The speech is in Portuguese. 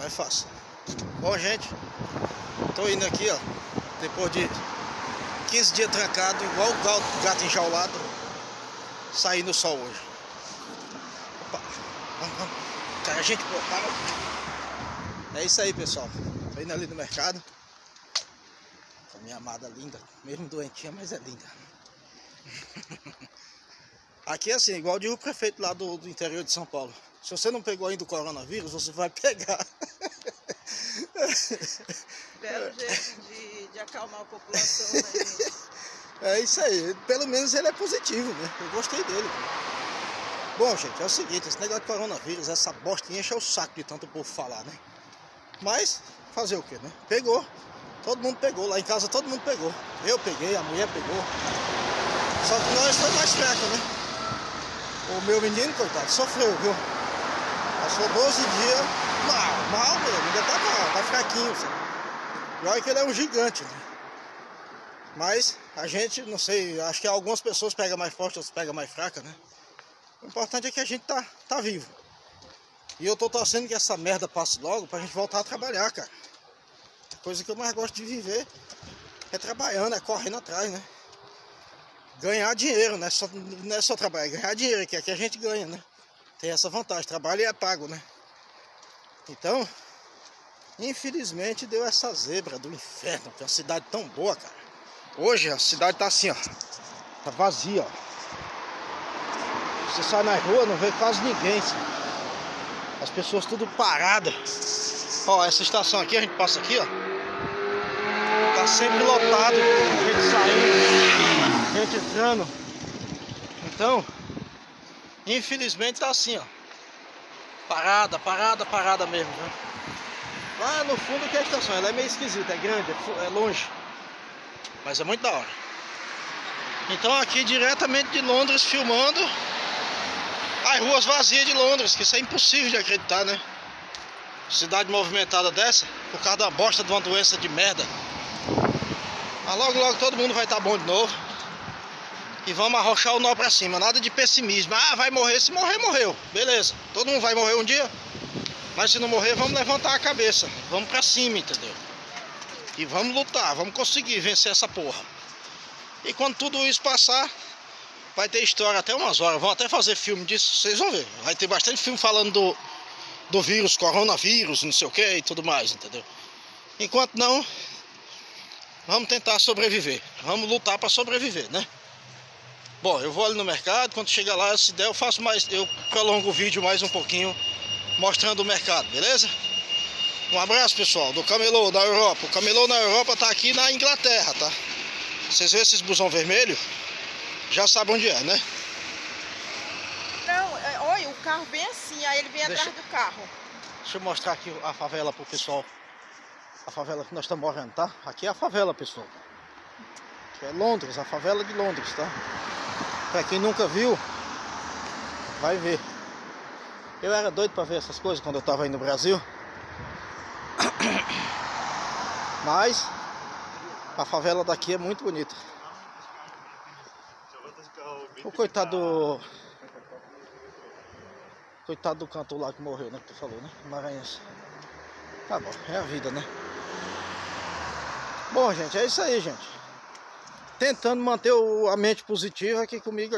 é fácil. Bom, gente, tô indo aqui, ó, depois de 15 dias trancado, igual o gato enjaulado, sair no sol hoje. Opa, vamos. Cara, gente, é isso aí, pessoal. Tô indo ali no mercado com a minha amada linda, mesmo doentinha, mas é linda. Aqui é assim, igual diz o prefeito lá do interior de São Paulo: se você não pegou ainda o coronavírus, você vai pegar. Belo jeito de acalmar a população, né, gente? É isso aí, pelo menos ele é positivo, né? Eu gostei dele. Bom, gente, é o seguinte, esse negócio de coronavírus, essa bosta enche o saco de tanto povo falar, né? Mas, fazer o que, né? Pegou, todo mundo pegou, lá em casa todo mundo pegou. Eu peguei, a mulher pegou. Só que nós foi mais fraco, né? O meu menino, coitado, sofreu, viu? Passou 12 dias mal mesmo, ainda tá mal, tá fraquinho, sabe? E olha que ele é um gigante, né? Mas a gente, não sei, acho que algumas pessoas pegam mais forte, outras pegam mais fraca, né? O importante é que a gente tá vivo. E eu tô torcendo que essa merda passe logo pra gente voltar a trabalhar, cara. A coisa que eu mais gosto de viver é trabalhando, é correndo atrás, né? Ganhar dinheiro, né? Não é só trabalhar, é ganhar dinheiro, que aqui a gente ganha, né? Tem essa vantagem, trabalho e é pago, né? Então, infelizmente deu essa zebra do inferno, que é uma cidade tão boa, cara. Hoje a cidade tá assim, ó. Tá vazia, ó. Você sai na rua, não vê quase ninguém, sabe? As pessoas tudo paradas. Ó, essa estação aqui, a gente passa aqui, ó. Tá sempre lotado, gente saindo, gente entrando. Então, infelizmente tá assim, ó. Parada mesmo, né? Lá no fundo que é a estação, ela é meio esquisita, é grande, é longe. Mas é muito da hora. Então aqui diretamente de Londres, filmando as ruas vazias de Londres, que isso é impossível de acreditar, né? Cidade movimentada dessa, por causa da bosta de uma doença de merda. Mas logo todo mundo vai estar bom de novo. E vamos arrochar o nó pra cima, nada de pessimismo. Ah, vai morrer, se morrer, morreu. Beleza, todo mundo vai morrer um dia. Mas se não morrer, vamos levantar a cabeça. Vamos pra cima, entendeu? E vamos lutar, vamos conseguir vencer essa porra. E quando tudo isso passar, vai ter história até umas horas. Vão até fazer filme disso, vocês vão ver. Vai ter bastante filme falando do vírus, coronavírus, não sei o que e tudo mais, entendeu? Enquanto não, vamos tentar sobreviver. Vamos lutar pra sobreviver, né? Bom, eu vou ali no mercado, quando chegar lá, se der, eu prolongo o vídeo mais um pouquinho, mostrando o mercado, beleza? Um abraço, pessoal, do Camelô da Europa. O Camelô na Europa tá aqui na Inglaterra, tá? Vocês vêem esses busão vermelho? Já sabem onde é, né? Não, olha, o carro bem assim, aí ele vem atrás do carro. Deixa eu mostrar aqui a favela pro pessoal. A favela que nós estamos morando, tá? Aqui é a favela, pessoal. Aqui é Londres, a favela de Londres, tá? Pra quem nunca viu, vai ver. Eu era doido pra ver essas coisas quando eu tava aí no Brasil. Mas a favela daqui é muito bonita. O coitado do cantor lá que morreu, né? Que tu falou, né? Maranhense. Tá bom, é a vida, né? Bom, gente, é isso aí, gente. Tentando manter a mente positiva aqui comigo.